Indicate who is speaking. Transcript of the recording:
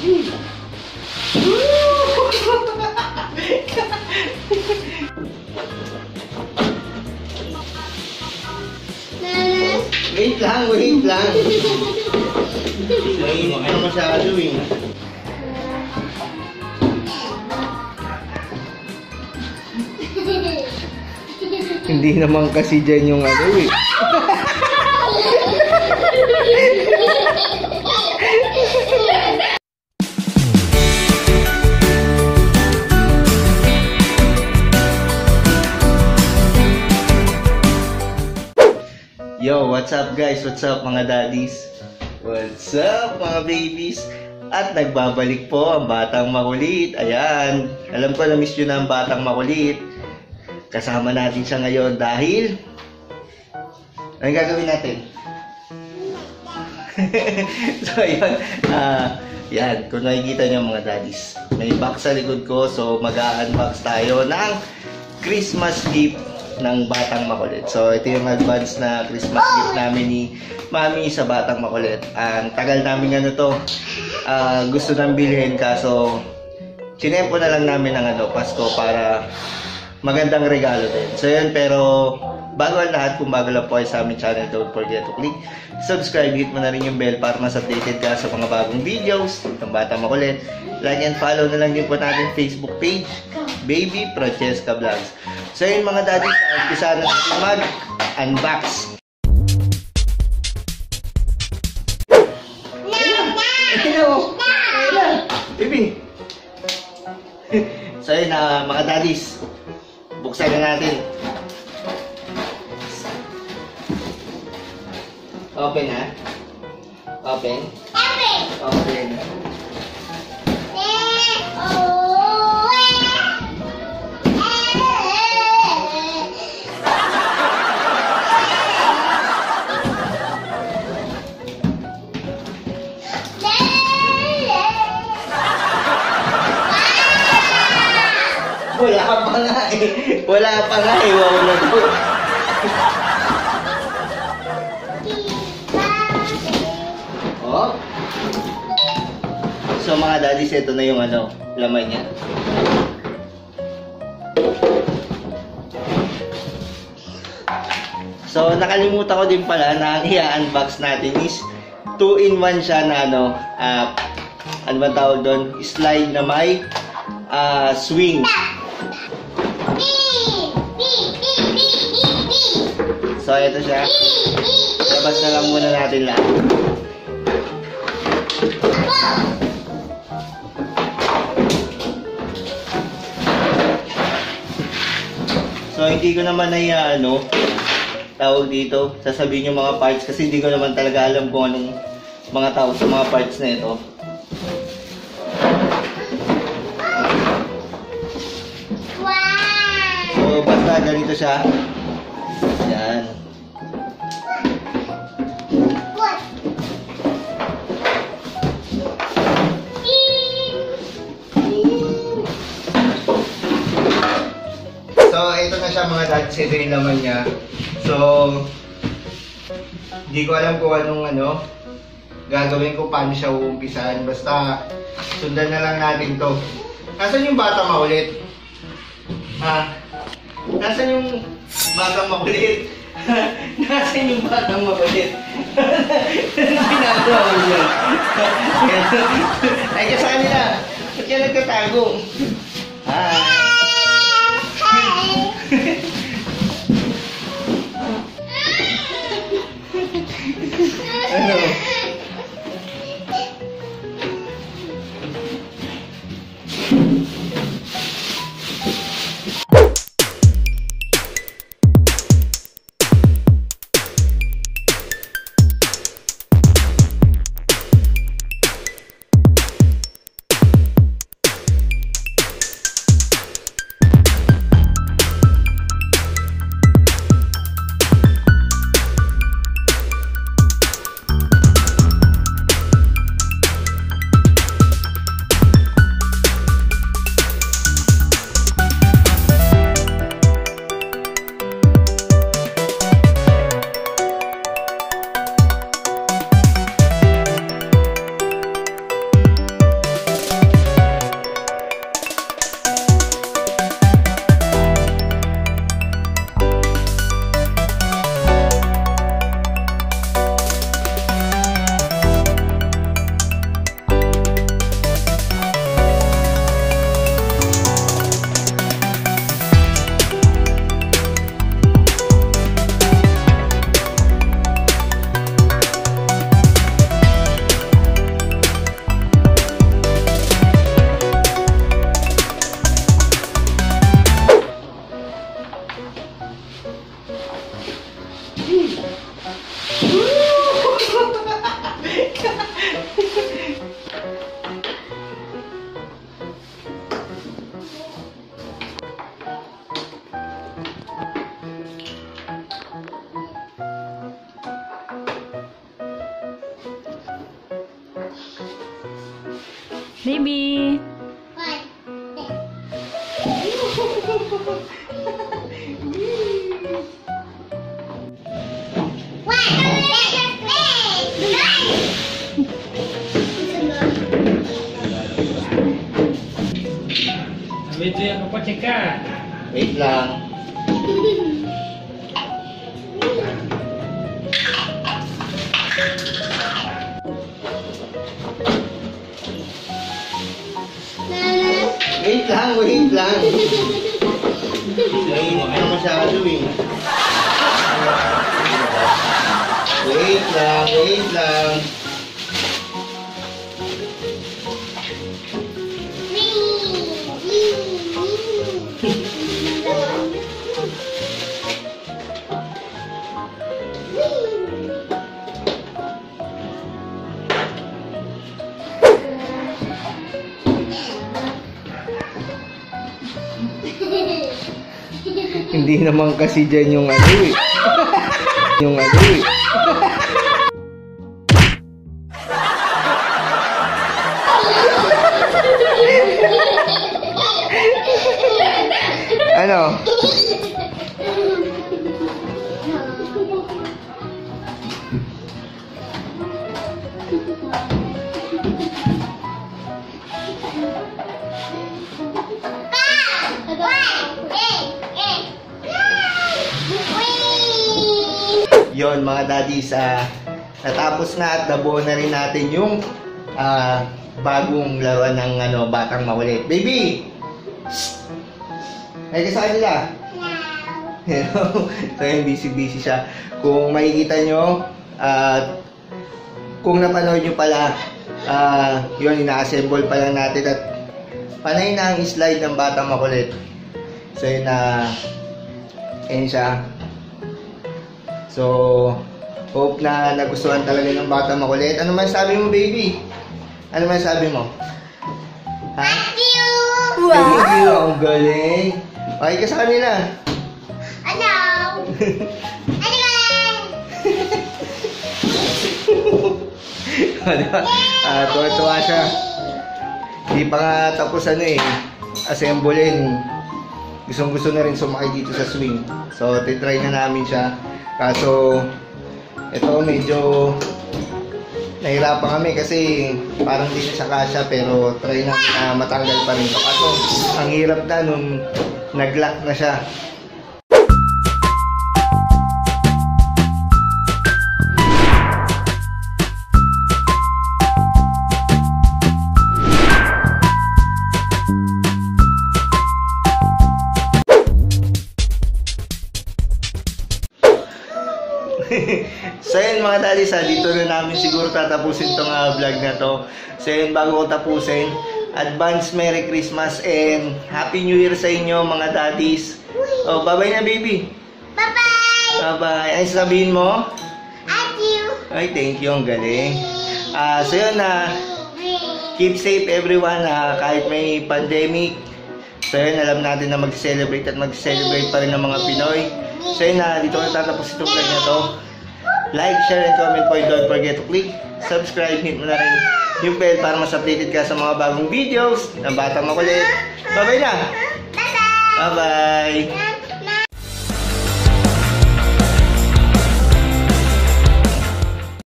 Speaker 1: Wait lang, wait lang. Mainit na masyado eh. Hindi naman kasi dyan yung ano eh. Yo, what's up guys? What's up mga daddies? What's up mga babies? At nagbabalik po ang Batang Makulit. Ayan, alam ko na-miss nyo na ang Batang Makulit. Kasama natin siya ngayon dahil anong gagawin natin? So ayan, yan, kung nakikita nyo mga daddies, may box sa likod ko. So mag-unbox tayo ng Christmas gift ng Batang Makulit. So ito yung advance na Christmas gift namin ni Mami sa Batang Makulit. Ang tagal namin ano to, gusto nang bilhin kaso sinempo na lang namin ng Pasko para magandang regalo din. So yun, pero bago ang lahat, kung bago lang po kayo sa aming channel, don't forget to click subscribe, hit mo na rin yung bell para mas updated ka sa mga bagong videos ng Batang Makulit. Like and follow na lang din po natin Facebook page, Baby Francesca Vlogs. So yun mga daddy, umpisa na natin mag-unbox. Baby! So yun mga daddies, buksan na natin. Open ha? Open? Open. Wala pa nga eh. Wala pa nga eh. Wow na to. Oh. So mga daddies, ito na yung laman niya. So nakalimutan ko din pala na ang i-unbox natin is 2-in-1 siya na ano ba tawag doon? Slide na may swing. So ito siya. Labas na lang muna natin lahat. So hindi ko naman na tawag dito, sasabihin yung mga parts kasi hindi ko naman talaga alam kung anong mga tawag sa mga parts na ito. So basta ganito siya. Yan. So ito na siya mga dads, ito yung laman niya. So hindi ko alam kung anong gagawin ko, paano siya uumpisahan. Basta sundan na lang natin to. Nasaan yung Batang Makulit? Nasaan yung Batang Makulit? Nasaan yung Batang Makulit? Anong ginagawa mo yun? Ay, kasaan nila? Ba't ka nagtatago? Ano?
Speaker 2: Baby.
Speaker 3: Itu yang apa ceka?
Speaker 1: Wait lang. Wait lang, wait lang. Mainit na masyado eh. Wait lang, wait lang. Hindi naman kasi dyan yung ano eh. Yung ano eh. Ano? Yon mga daddies, natapos na at nabuo na rin natin yung bagong laruan ng Batang Makulit. Baby! Shh! Ay ka sa kanila? Hello. So yun, busy siya. Kung makikita nyo, kung napanood nyo pala, yun, ina-assemble pa lang natin at panay na ang slide ng Batang Makulit. So yun, yun siya. So, hope na nagustuhan talaga ng Batang Makulit. Ano man sabi mo, baby? Ano man sabi mo? Ha?
Speaker 2: Thank you!
Speaker 1: Thank you! Ang galing! Okay ka sa kanila.
Speaker 2: Ano?
Speaker 1: Diba? Tuwa-tuwa siya. Hindi pa nga tapos assemblein. Gustong-gusto na rin sumakay dito sa swing. So, titry na namin siya. Kaso, ito medyo nahirapan kami kasi parang hindi na siya kasya pero try na matanggal pa rin ito. Kaso, ang hirap na nung nag-lock na siya. So yun mga daddies, dito na namin siguro tatapusin tong vlog na to. So yun, bago ko tapusin, advance Merry Christmas and Happy New Year sa inyo mga daddies. Oh, bye-bye na baby.
Speaker 2: Bye-bye!
Speaker 1: Bye-bye. Ay, sabihin mo?
Speaker 2: Thank you!
Speaker 1: Ay, thank you, ang galing. So yun, keep safe everyone kahit may pandemic. So yun, alam natin na mag-celebrate at mag-celebrate pa rin ng mga Pinoy. So yun, dito na tatapos itong vlog na to. Like, share, and comment po. Don't forget to click subscribe. Hit mo na rin yung bell para mas updated ka sa mga bagong videos ng Batang Makulit. Bye-bye na!
Speaker 2: Bye-bye!
Speaker 1: Bye-bye!